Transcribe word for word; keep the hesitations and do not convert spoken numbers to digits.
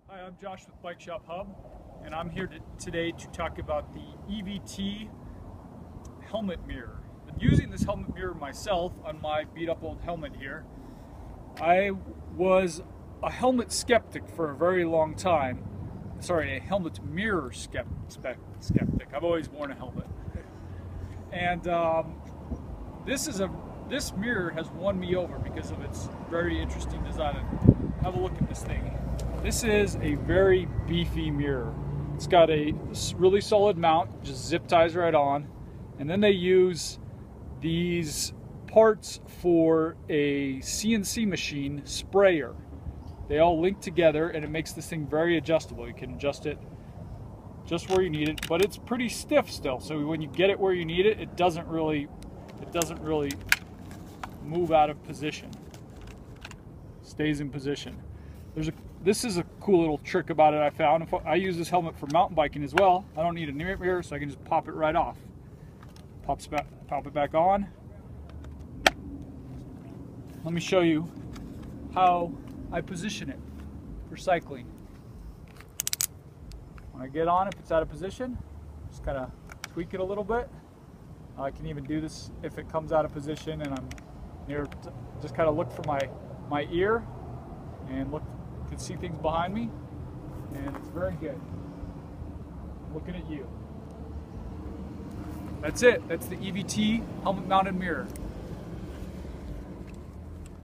Hi, I'm Josh with Bike Shop Hub, and I'm here to, today to talk about the E V T helmet mirror. I'm using this helmet mirror myself on my beat up old helmet here. I was a helmet skeptic for a very long time. Sorry, a helmet mirror skeptic. I've always worn a helmet. And um, this is a this mirror has won me over because of its very interesting design. Have a look at this thing. This is a very beefy mirror. It's got a really solid mount, just zip ties right on, and then they use these parts for a C N C machine sprayer. They all link together and it makes this thing very adjustable. You can adjust it just where you need it, but it's pretty stiff still, so when you get it where you need it, it doesn't really it doesn't really move out of position. Stays in position. There's a This is a cool little trick about it I found. If I use this helmet for mountain biking as well. I don't need a mirror, so I can just pop it right off. Pops back, pop it back on. Let me show you how I position it for cycling. When I get on, if it's out of position, just kind of tweak it a little bit. I can even do this if it comes out of position and I'm near, just kind of look for my, my ear and look. You can see things behind me, and it's very good. Looking at you. That's it. That's the E V T helmet mounted mirror.